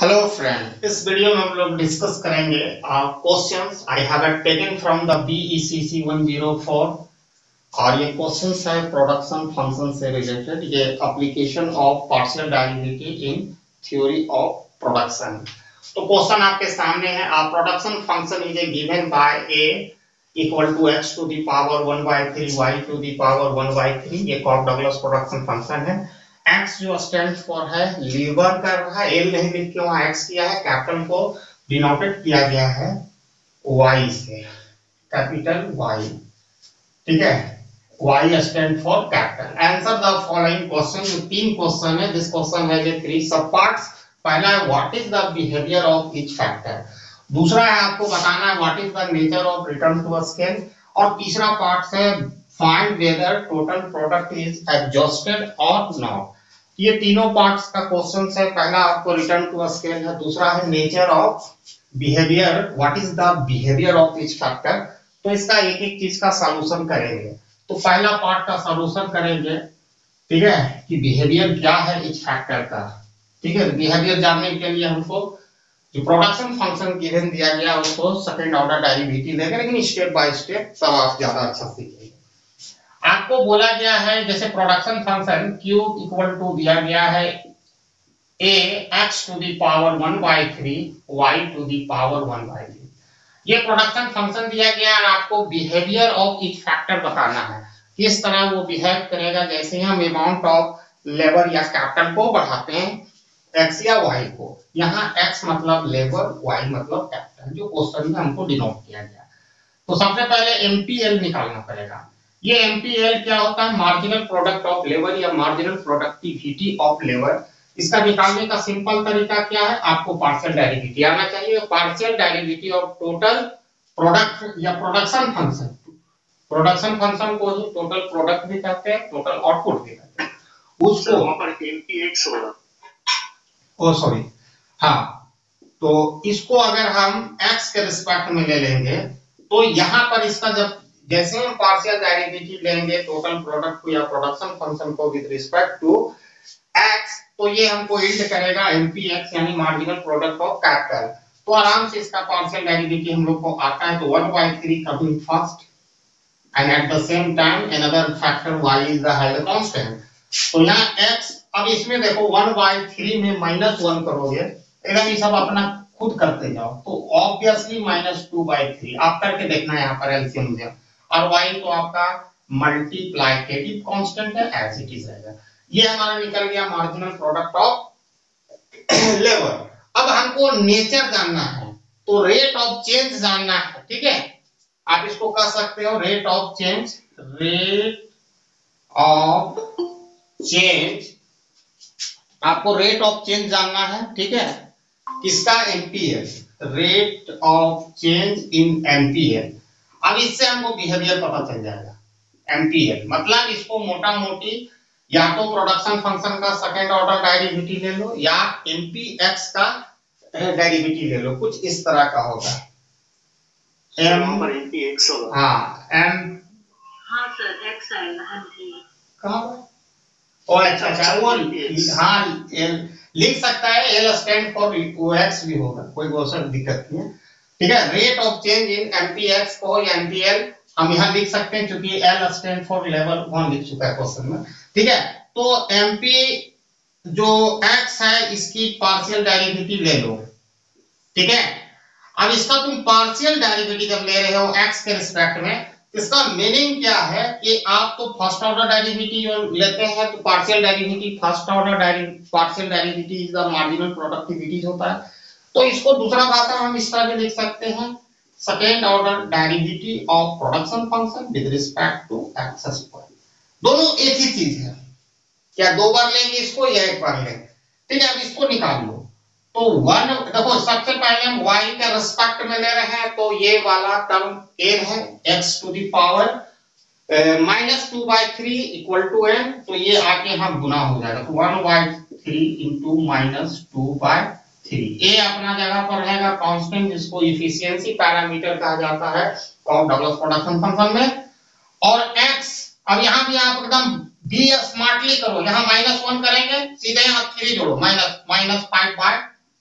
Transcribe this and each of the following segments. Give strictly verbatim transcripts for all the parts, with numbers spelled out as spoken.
Hello friend, इस video में हम लोग डिस्कस करेंगे questions I have taken from the B E C C one zero four. और ये क्वेश्चंस है प्रोडक्शन फंक्शन से रिलेटेड, ये application of partial derivative in theory of production. तो क्वेश्चन आपके सामने है, uh production function is a given by a equal to x to the power one by three y to the power one by three. ये Cobb Douglas production function है। X जो stand for है लीवर कर रहा है, L नहीं लिख के वहां एक्स किया है, कैपिटल को डिनोटेड किया गया है वाई से, कैपिटल वाई। ठीक है, y stand for capital. Answer the following question. जो तीन क्वेश्चन है, दिस क्वेश्चन है ये थ्री सब पार्ट्स। पहला है what is the behaviour of each factor. दूसरा है आपको बताना है what is the nature of return to a scale. और तीसरा पार्ट है find whether total product is adjusted और नॉट। ये तीनों पार्ट्स का क्वेश्चन है। पहला आपको रिटर्न टू अ स्केल है, दूसरा है nature of behaviour, what is the behaviour of each factor. तो इसका एक एक चीज का सॉल्यूशन करेंगे। तो पहला पार्ट का सॉल्यूशन करेंगे, ठीक है, कि बिहेवियर क्या है ईच फैक्टर का। ठीक है, बिहेवियर जानने के लिए हमको जो प्रोडक्शन फंक्शन गिवन दिया गया उसको सेकंड ऑर्डर डेरिवेटिव लेंगे, लेकिन स्टेप बाय स्टेप सब आप ज्यादा अच्छा सीखेंगे। आपको बोला गया है जैसे production function Q equal to दिया गया है a x to the power one by three y to the power one by three. ये प्रोडक्शन फंक्शन दिया गया है। आपको बिहेवियर ऑफ ईच फैक्टर बताना है, किस तरह वो बिहेव करेगा। जैसे हम अमाउंट ऑफ लेबर या कैपिटल को बढ़ाते हैं x या y को, यहाँ x मतलब लेबर, y मतलब कैपिटल, जो क्वेश्चन में हमको डिनोट किया गया। तो सबसे पहले एमपीएल निकालना पड़ेगा। ये एमपीएल क्या होता है? मार्जिनल प्रोडक्ट ऑफ लेबर या मार्जिनल प्रोडक्टिविटी ऑफ लेबर। इसका निकालने का सिंपल तरीका क्या है? आपको पार्शियल डेरिवेटिव आना चाहिए। Partial derivative of total product या प्रोडक्शन फंक्शन। प्रोडक्शन फंक्शन को ही टोटल प्रोडक्ट भी कहते हैं, टोटल आउटपुट भी कहते हैं। उसको वहां पर एमपीएक्स होगा। ओ सॉरी, हाँ, तो इसको अगर हम x के रिस्पेक्ट में ले लेंगे तो यहाँ पर इसका जब जैसे हम पार्शियल डेरिवेटिव लेंगे टोटल प्रोडक्ट को या प्रोडक्शन फंक्शन को विद रिस्पेक्ट टू x, तो ये हमको यील्ड करेगा एमपीएक्स यानी मार्जिनल प्रोडक्ट ऑफ कैपिटल। तो आराम से इसका पार्शियल डेरिवेटिव हम लोग को आता है। तो one by three coming first and at the same time another factor y is the held constant. तो यहाँ x, अब इसमें देखो वन बाय थ्री में माइनस वन करोगे, एकदम ये सब अपना खुद करते जाओ, तो obviously minus two by three आप करके देखना है यहाँ पर एलसीएम मुझे। और y तो आपका मल्टीप्लिकेटिव कांस्टेंट है, एज इट इज रहेगा। ये हमारा निकल गया मार्जिनल प्रोडक्ट ऑफ लेबर। अब हमको नेचर जानना है, तो रेट ऑफ चेंज जानना है। ठीक है, आप इसको कह सकते हो rate of change, rate of change, आपको रेट ऑफ चेंज जानना है। ठीक है, किसका? MPL, rate of change in MPL. अब इससे हमको बिहेवियर पता चल जाएगा। एमपीएल मतलब इसको मोटा मोटी या तो प्रोडक्शन फंक्शन का सेकंड ऑर्डर डेरिवेटिव ले लो या एमपीएक्स का डेरिवेटिव ले लो, कुछ इस तरह का होगा। एम पर एमपीएक्स होगा। हाँ एम, हाँ सर एक्स आएगा। कहां पर? ओ अच्छा अच्छा, वो हाँ एल लिख सकता है, एल स्टैंड फॉर एक्स भी होगा, कोई बहुत दिक्कत नहीं है। ठीक है, rate of change in MPX को या एमपीएल हम यहां लिख सकते हैं, क्योंकि L stand for level one लिख चुका है क्वेश्चन में। ठीक है, तो एमपी जो एक्स है इसकी पार्शियल डेरिवेटिव ले लो। ठीक है, अब इसका तुम पार्शियल डेरिवेटिव जब ले रहे हो एक्स के रिस्पेक्ट में, इसका मीनिंग क्या है कि आप तो फर्स्ट ऑर्डर डेरिवेटिव लेते हैं, तो partial derivative first order derivative partial derivative is the marginal productivity होता है। तो इसको दूसरा भाषा में हम इस तरह भी लिख सकते हैं, second order derivative of production function with respect to x square. दोनों एक ही चीज है, क्या दो बार लेंगे इसको या एक बार लेंगे? ठीक है, अब इसको निकाल लो। तो वन देखो, सबसे पहले हम y के रिस्पेक्ट में ले रहे हैं, तो ये वाला टर्म n है, x to the power minus two by three equal to n, तो ये आके यहाँ गुना हो जाएगा। तो one by three into minus two by three. a अपना जगह पर रहेगा कांस्टेंट, जिसको इफिशियंसी पैरामीटर कहा जाता है कॉफ डगलस प्रोडक्शन फंक्शन में। और x, अब यहाँ भी आप एकदम बी स्मार्टली करो, यहाँ माइनस वन करेंगे, सीधे यहाँ थ्री जोड़ो, minus minus five by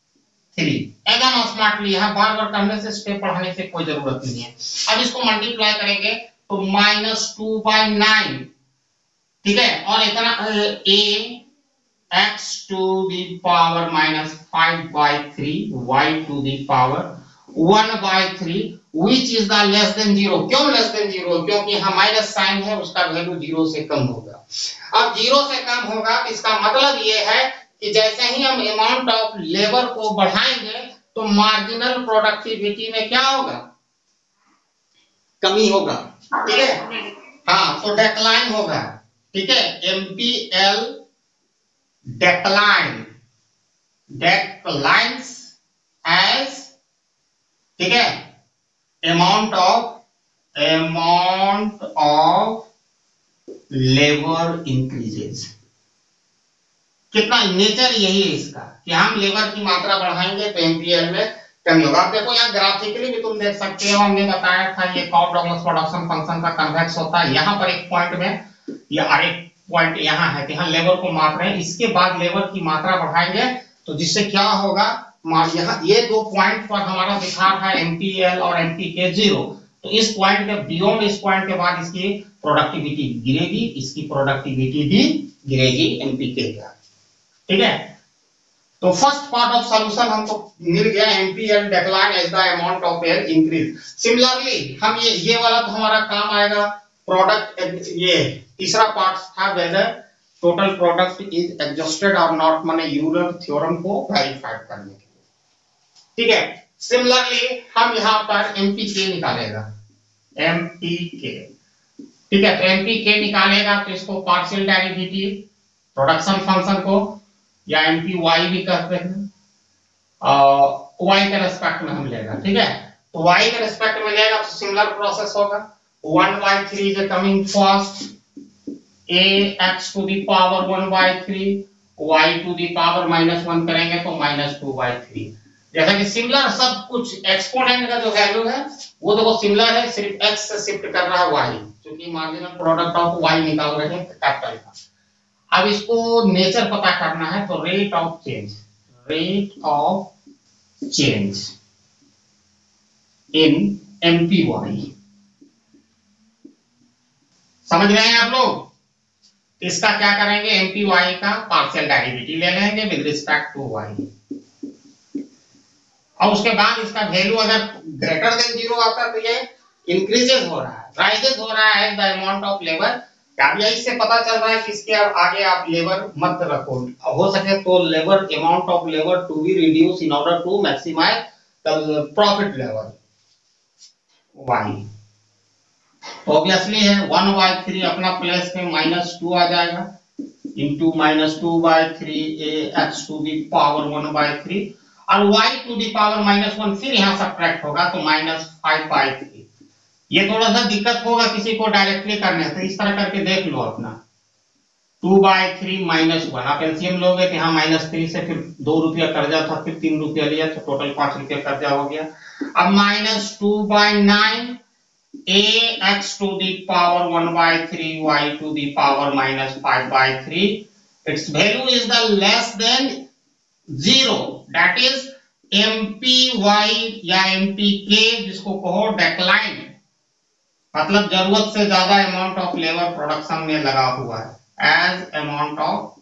three. एकदम स्मार्टली, यहाँ बार बार करने से स्टेप पढ़ाने से कोई जरूरत नहीं है। अब इसको मल्टीप्लाई करेंगे तो माइनस टू बाई नाइन, ठीक है, और इतना ए x to the power minus five by three, y to the power one by three, which is the less than zero। क्यों less than zero? क्योंकि यहाँ माइनस साइन है, उसका वैल्यू जीरो से कम होगा। अब जीरो से कम होगा, इसका मतलब ये है कि जैसे ही हम अमाउंट ऑफ लेबर को बढ़ाएंगे तो मार्जिनल प्रोडक्टिविटी में क्या होगा? कमी होगा, ठीक है। हाँ, तो डेक्लाइन होगा, ठीक है। एमपीएल decline declines as, ठीक है, amount of amount of labor increases। कितना नेचर यही है इसका कि हम लेबर की मात्रा बढ़ाएंगे तो एमपीएल में कमी होगा। आप देखो यहाँ ग्राफिकली भी तुम देख सकते हो, हमने बताया था ये कॉस्ट डगलस प्रोडक्शन फंक्शन का कन्वेक्स होता है। यहाँ पर एक पॉइंट में या अरे पॉइंट यहाँ है कि यहाँ लेबर को माप रहे हैं, इसके बाद लेबर की मात्रा बढ़ाएंगे तो जिससे क्या होगा, यहाँ ये दो पॉइंट पर हमारा दिखा रहा है एमपीएल और एमपीके जीरो, तो इस पॉइंट के बियॉन्ड इस पॉइंट के बाद इसकी प्रोडक्टिविटी गिरेगी, इसकी प्रोडक्टिविटी भी गिरेगी एमपीके का, ठीक है। तो फर्स्ट पार्ट ऑफ सॉल्यूशन हमको मिल गया, MPL decline as the amount of air increase. Similarly हम ये ये वाला तो हमारा काम आएगा प्रोडक्ट, ये तीसरा पार्ट था whether total product is adjusted और नॉट, माने यूलर थ्योरम को वेरीफाई करने के लिए, ठीक है। सिमिलरली हम यहाँ पर एमपीके निकालेगा, एमपीके, ठीक है। तो एमपीके निकालेगा तो इसको पार्शियल डेरिवेटिव प्रोडक्शन फंक्शन को या एमपीवाई भी कहते हैं, और वाई के रेस्पेक्ट में हम लेगा, ठीक है। तो वाई के रेस्पेक्ट में लेगा तो सिमिलर प्रोसेस होगा, one by three is coming first, a x to the power one by three, y to the power minus one करेंगे तो minus two by three। जैसा कि सिमिलर सब कुछ एक्सपोनेंट का जो वैल्यू है वो देखो सिमिलर है, सिर्फ x से शिफ्ट कर रहा है y, क्योंकि मार्जिनल प्रोडक्ट ऑफ y निकाल रहे हैं कैपिटल का। अब इसको नेचर पता करना है तो rate of change, rate of change in MPY, समझ रहे हैं आप लोग। इसका क्या करेंगे, एमपीवाई का पार्शियल डेरिवेटिव ले लेंगे विद रिस्पेक्ट टू वाई, और उसके बाद इसका वैल्यू अगर ग्रेटर देन जीरो आता है तो ये इंक्रीजेस हो रहा है, राइजेस हो रहा है द अमाउंट ऑफ लेबर। अब यही से पता चल रहा है कि इसके आगे आप लेबर मत रखो, हो सके तो labour amount of labour to be reduce in order to maximize the profit level y. तो ऑब्वियसली है वन बाई थ्री अपना प्लेस में माइनस टू आ जाएगा into minus two by three a x to the power one by three, और y to the power minus one फिर यहाँ subtract होगा तो माइनस फाइव बाई थ्री। ये थोड़ा सा दिक्कत होगा किसी को डायरेक्टली करने, तो इस तरह करके देख लो अपना, two by three minus one, आप एलसीएम लोगे तो यहाँ माइनस थ्री से फिर दो रुपया कर्जा था, फिर तीन रुपया लिया तो टोटल पांच रुपया कर्जा हो गया। अब minus two by nine a x to the power one by three, y to the power minus five by three, its value is the less than zero, that is mpy या mpk, जिसको कहो decline, मतलब जरूरत से ज्यादा amount of labour production में लगा हुआ है, as amount of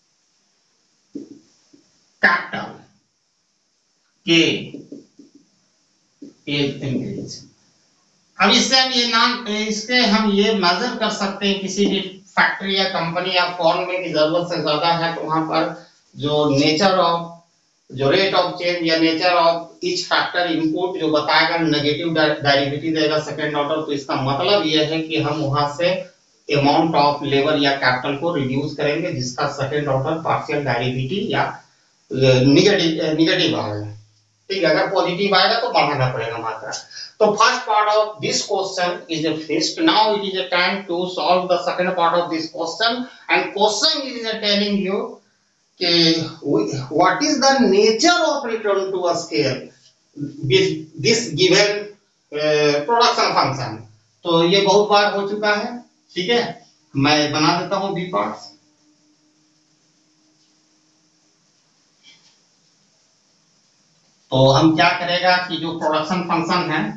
capital K is increase. अब इससे हम ये नाम इसके हम ये मेजर कर सकते हैं किसी भी फैक्ट्री या कंपनी या फॉर्म में की जरूरत से ज्यादा है तो वहां पर जो नेचर ऑफ जो रेट ऑफ चेंज या nature of each factor input जो बताएगा नेगेटिव डेरिवेटिव देगा सेकंड ऑर्डर, तो इसका मतलब ये है कि हम वहां से अमाउंट ऑफ लेबर या कैपिटल को रिड्यूस करेंगे जिसका सेकंड ऑर्डर पार्शियल डेरिवेटिव या नेगेटिव नेगेटिव आएगा, ठीक है। अगर पॉजिटिव आएगा तो बढ़ाना पड़ेगा मात्रा। So first part of this question is finished. Now it is a time to solve the second part of this question, and question is telling you okay, what is the nature of return to a scale with this given uh, production function। तो ये बहुत बार हो चुका है, ठीक है। मैं बना देता हूँ बी पार्ट्स। तो हम क्या करेगा कि जो प्रोडक्शन फंक्शन है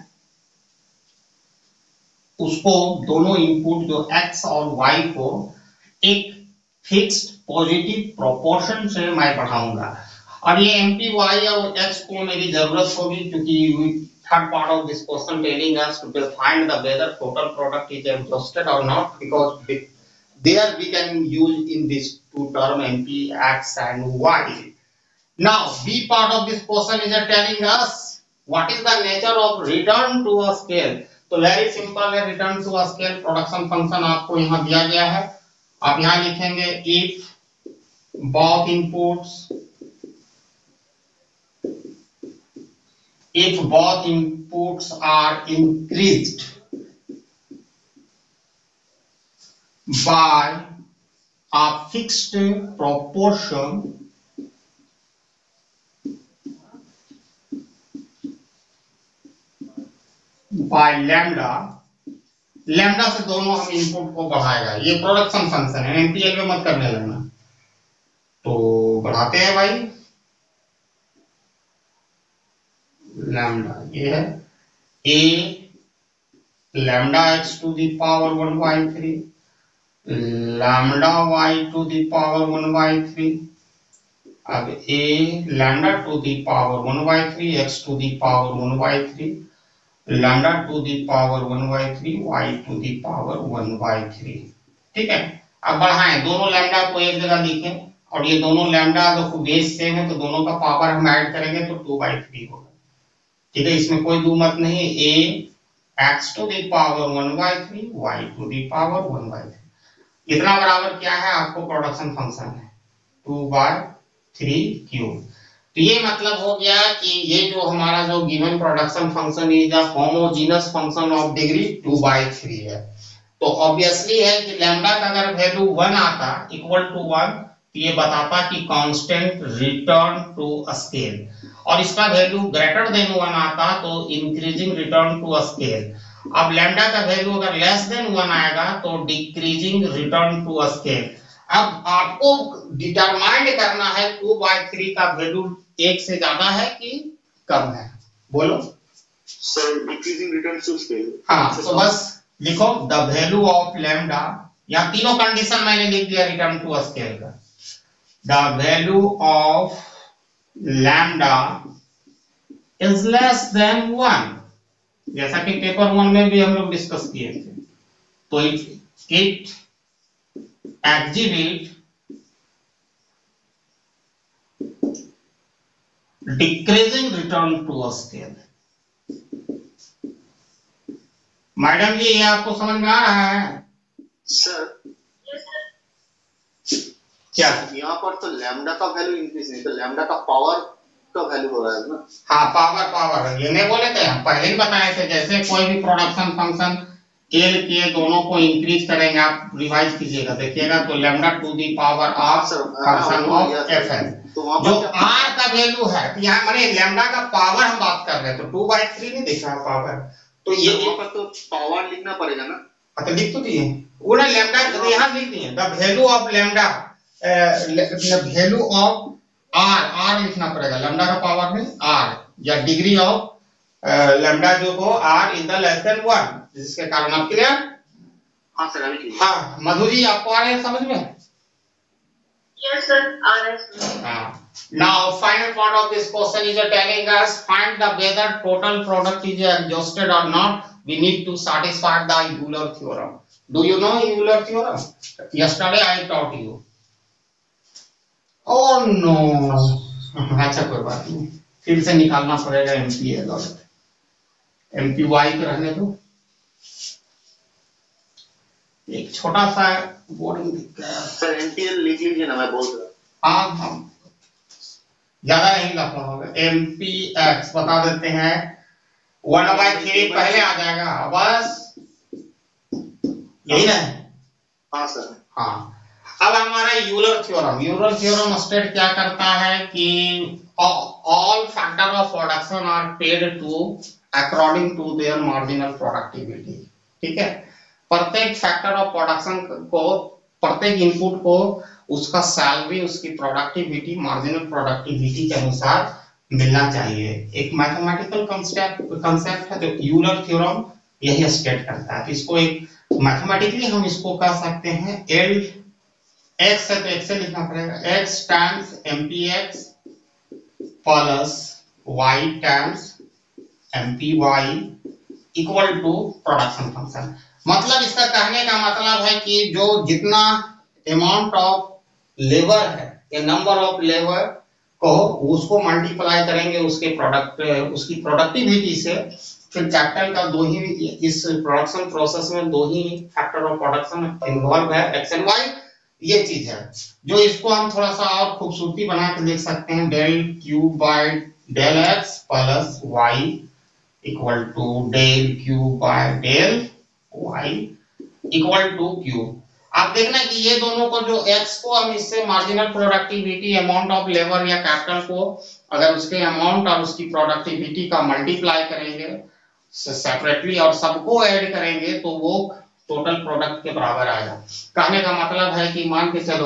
उसको दोनों इनपुट जो x और y को एक फिक्स्ड पॉजिटिव प्रोपोर्शन से मैं बढ़ाऊंगा, और ये एम पी वाई और x को मेरी जरूरत होगी क्योंकि third part of this question telling us to find the whether total product is adjusted और not, because there we can use in this two term M P X and Y. Now B part of this question is telling us what is the nature of return to a scale. तो very simple है, return to a scale production function आपको यहाँ दिया गया है। आप यहाँ लिखेंगे if both inputs if both inputs are increased by a fixed proportion by lambda, lambda से दोनों हम इनपुट को बढ़ाएगा। ये प्रोडक्शन फंक्शन है, एनपीएल में मत करने लगना। तो बढ़ाते हैं भाई, लैम्डा ये है a lambda x to the power one by three, lambda y to the power one by three, अब a lambda to the power one by three, x to the power one by three, lambda to the power one by three, y to the power one by three। ठीक है, अब बढ़ाएं, दोनों lambda को एक जगह लिखें और ये दोनों लैम्डा जो बेस सेम है तो दोनों का पावर हम ऐड करेंगे तो टू बाई थ्री होगा। ठीक है, इसमें कोई दो मत नहीं। a x to the power one by three, y to the power one by three, इतना बराबर क्या है आपको प्रोडक्शन फंक्शन है टू बाई थ्री क्यूब। तो ये मतलब हो गया कि ये जो हमारा जो given production function is a homogeneous function of degree two by three है। तो ऑब्वियसली है कि लैम्डा का अगर वैल्यू वन आता इक्वल टू वन तो ये बताता कि कांस्टेंट रिटर्न टू स्केल, और इसका वैल्यू ग्रेटर देन वन आता तो इंक्रीजिंग रिटर्न टू स्केल। अब लैम्डा का वैल्यू अगर लेस देन वन आएगा तो डिक्रीजिंग रिटर्न टू स्केल। अब आपको डिटरमाइंड करना है टू बाई थ्री का वैल्यू एक से ज्यादा है कि कम है, बोलो sir. Decreasing return to scale, हाँ, तो बस लिखो द वैल्यू ऑफ लैम्डा, या तीनों कंडीशन मैंने लिख दिया रिटर्न टू स्केल का। The value of lambda is less than one, जैसा कि पेपर वन में भी हम लोग डिस्कस किए थे। तो it exhibit decreasing return to scale। Madam ji ये आपको समझ में आ रहा है? सर क्या यहाँ पर तो लैम्डा का वैल्यू इंक्रीज नहीं, तो लैम्डा का पावर का वैल्यू हो रहा है ना? हाँ, पावर पावर ये नहीं बोले थे, हम पहले ही बताए थे। जैसे कोई भी प्रोडक्शन फंक्शन एल के दोनों को इंक्रीज करेंगे, आप रिवाइज कीजिएगा देखिएगा, तो lambda to the power of function of F है। जो आर का वैल्यू है, यहाँ माने लैम्डा का पावर हम बात कर रहे हैं, तो टू बाई थ्री नहीं दिख रहा पावर, तो ये पर तो पावर लिखना पड़ेगा ना? तो लिख तो दिए वो ना, लैम्डा यहाँ लिख दिए the value of lambda, value of r, r लिखना पड़ेगा, लैम्डा का पावर में आर, या डिग्री ऑफ लैम्डा जो हो r is the less than one, जिसके कारण आप क्लियर? हाँ सर, अभी क्लियर। हाँ मधु जी आपको आ रहे हैं समझ में? Yes sir, आ रहा है। हाँ, now final part of this question is telling us find the whether total product is adjusted or not. We need to satisfy the Euler theorem. Do you know Euler theorem? Yesterday I taught you. Oh no, अच्छा कोई बात नहीं, फिर से निकालना पड़ेगा MPL और एमपीवाई को रहने दो। एक छोटा सा बोर्डिंग दिख रहा है सर, एमपीएल लिख लीजिए ना, मैं बोल रहा हूँ। हाँ हम ज्यादा नहीं लिखना होगा, एमपीएक्स बता देते हैं, वन बाई थ्री पहले आ जाएगा, बस यही ना? हाँ सर। हाँ, अब हमारा Euler theorem, Euler theorem state क्या करता है कि all factor of production are paid to according to their marginal productivity. ठीक है, प्रत्येक फैक्टर ऑफ प्रोडक्शन को, प्रत्येक इनपुट को उसका सैलरी, उसकी प्रोडक्टिविटी, मार्जिनल प्रोडक्टिविटी के अनुसार मिलना चाहिए। एक मैथमेटिकल कंसेप्ट कंसेप्ट है, तो यूलर थ्योरम यही स्टेट करता है। तो इसको एक मैथमेटिकली हम इसको कह सकते हैं एल एक्स है तो एक्स से लिखना पड़ेगा, x times M P x plus y times M P y equal to production function. मतलब इसका कहने का मतलब है कि जो जितना अमाउंट ऑफ लेबर है या नंबर ऑफ लेबर को उसको मल्टीप्लाई करेंगे उसके प्रोडक्ट उसकी प्रोडक्टिविटी से, फिर कैपिटल का दो ही इस प्रोडक्शन प्रोसेस में दो ही फैक्टर ऑफ प्रोडक्शन इन्वॉल्व है, एक्स एंड वाई। ये चीज है जो इसको हम थोड़ा सा और खूबसूरती बना के देख सकते हैं, del Q by del x plus y equal to del Q by del y equal to Q. आप देखना कि ये दोनों को जो x को हम इससे marginal productivity amount of labour या कैपिटल को अगर उसके अमाउंट और उसकी प्रोडक्टिविटी का मल्टीप्लाई करेंगे सेपरेटली और सबको ऐड करेंगे तो वो टोटल प्रोडक्ट के बराबर आएगा। कहने का मतलब है कि मान के चलो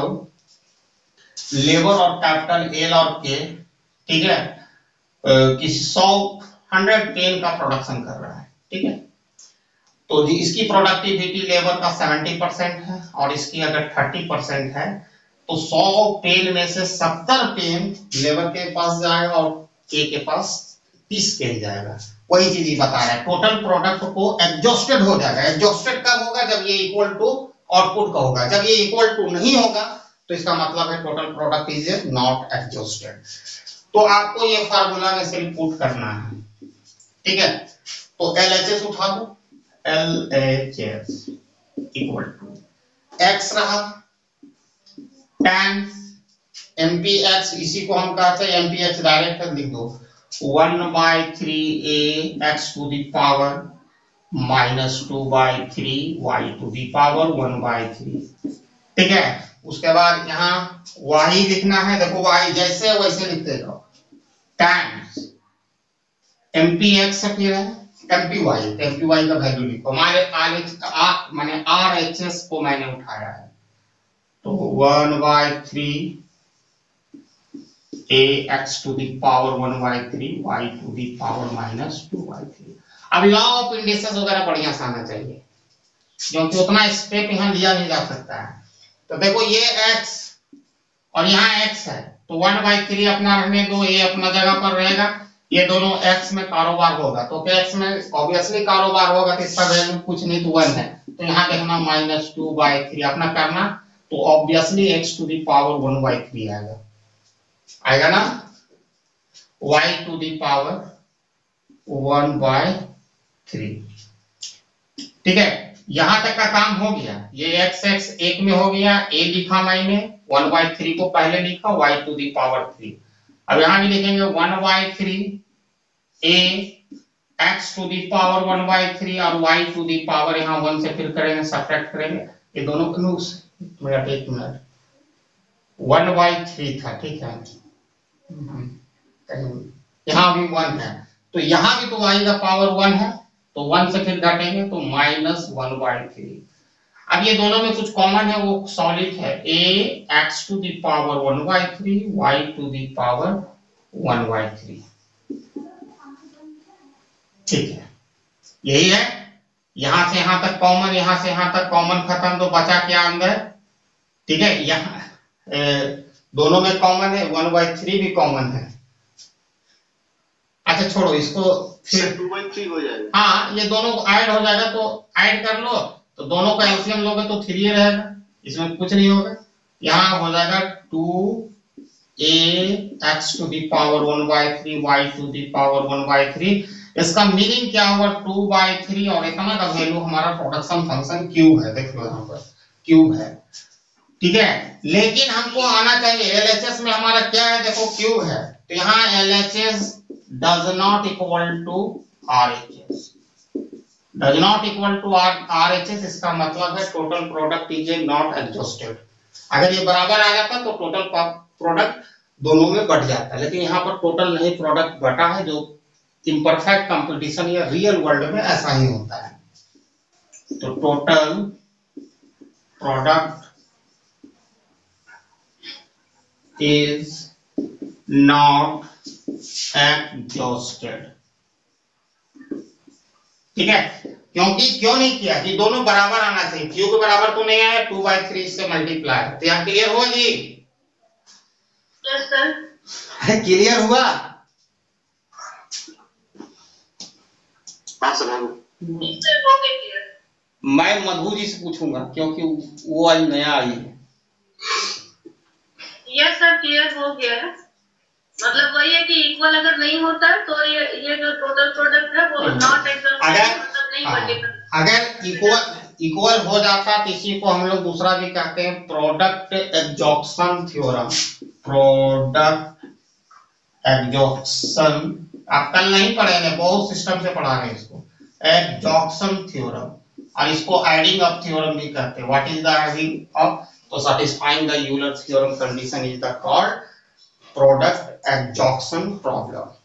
लेबर और कैपिटल एल और के, ठीक है, किसी सौ हंड्रेड पेन का प्रोडक्शन कर रहा है, ठीक है, तो जी इसकी प्रोडक्टिविटी लेबर का सत्तर परसेंट है और इसकी अगर तीस परसेंट है तो सौ पेन में से सत्तर पेन लेबर के पास जाएगा और के के पास तीस पेन जाएगा। वही चीज ही बता रहा है, टोटल प्रोडक्ट को एडजस्टेड हो जाएगा। एडजस्टेड कब होगा? जब ये इक्वल टू आउटपुट का होगा। जब ये इक्वल टू नहीं होगा तो इसका मतलब है total product is not adjusted. तो आपको ये फार्मूला में से पुट करना है, ठीक है। तो एल एच एस उठा दो, L H S equal to x रहा टाइम्स एम पी एक्स, इसी को हम कहते हैं एम पी एक्स डायरेक्ट लिख दो, one by three a x to the power minus two by three y to the power one by three, ठीक है। उसके बाद यहाँ वाई लिखना है, देखो वाई जैसे वैसे लिखते जाओ, टाइम्स एम पी एक्स फिर है M P y, M P y का वैल्यू लिखो। हमारे आर एच माने आर एच एस को मैंने उठाया है, तो one by three a x to the power one by three y to the power minus two by three. अब लॉ ऑफ इंडिसेस वगैरह बढ़िया से आना चाहिए क्योंकि उतना स्टेप यहाँ लिया नहीं जा सकता है। तो देखो ये x और यहाँ x है तो वन बाई थ्री अपना रहने दो, ये अपना जगह पर रहेगा, ये दोनों x में कारोबार होगा तो x में ऑब्वियसली कारोबार होगा तो इसका वैल्यू कुछ नहीं तो वन है, तो यहाँ देखना माइनस टू बाई थ्री अपना करना, तो obviously x to the power one by three आएगा आएगा ना, y to the power one by three, ठीक है। यहां तक का काम हो गया, ये x x एक में हो गया, a लिखा मैंने, वन बाई थ्री को पहले लिखा, y to the power three. अब यहां भी लिखेंगे one by three a x to the power one by three और y टू दी पावर यहाँ वन से फिर करेंगे सब्ट्रैक्ट करेंगे, ये दोनों मिनट एक मिनट वन बाई थ्री था, ठीक है, यहाँ भी वन है तो यहाँ भी तो y का पावर वन है तो वन से फिर घटेंगे तो माइनस वन बाई थ्री। अब ये दोनों में कुछ कॉमन है, वो सॉलिड है, a x to the power one by three y to the power one by three, ठीक है, यही है। यहां से यहां तक कॉमन, यहां से यहां तक कॉमन खत्म, तो बचा क्या अंदर, ठीक है, यहाँ दोनों में कॉमन है, वन बाई थ्री भी कॉमन है। अच्छा छोड़ो इसको, फिर टू बाई थ्री हो जाएगा। हाँ ये दोनों ऐड हो जाएगा तो ऐड कर लो, तो दोनों का एलसीएम लोगे तो थ्री रहेगा, इसमें कुछ नहीं होगा। यहाँ हो जाएगा two a x to the power one by three y to the power one by three. इसका मीनिंग क्या होगा, टू बाई थ्री और इतना का वैल्यू हमारा प्रोडक्शन फंक्शन क्यूब है, देख लो यहाँ पर क्यूब है, ठीक है। लेकिन हमको आना चाहिए एलएचएस में हमारा क्या है, देखो क्यूब है, तो यहाँ LHS does not equal to R H S, does not equal to R H S, इसका मतलब है total product is not adjusted. अगर ये बराबर आ जाता तो टोटल प्रोडक्ट दोनों में बढ़ जाता, लेकिन यहाँ पर टोटल नहीं प्रोडक्ट बढ़ा है, जो इम्परफेक्ट कंपटीशन या रियल वर्ल्ड में ऐसा ही होता है। तो total product is not exhausted. ठीक है, क्योंकि क्यों नहीं किया कि दोनों बराबर आना चाहिए, क्यू के बराबर तो नहीं आया, टू बाई थ्री से मल्टीप्लाई। तो यहाँ क्लियर हुआ जी? Yes sir. क्लियर हुआ? हाँ सर। इससे हो गया क्लियर। मैं मधु जी से पूछूंगा क्योंकि वो आज नया आई है। यस सर, क्लियर हो गया है। मतलब वही है कि इक्वल अगर नहीं होता तो ये ये जो टोटल प्रोडक्ट है वो नॉट एग्जॉस्टेड, अगर मतलब नहीं हाँ, मल्टीपल। अगर इक्वल इक्वल हो जाता तो इसी को हम लोग दूसरा भी कहते हैं product exhaustion theorem. Product exhaustion आप कल नहीं पढ़े हैं, बहुत सिस्टम से पढ़ा रहे हैं इसको, एग्जॉक्शन थ्योरम। और इसको एडिंग अप थ्योरम भी कहते हैं। What is the adding up? तो satisfying the Euler theorem condition is the called product exhaustion problem.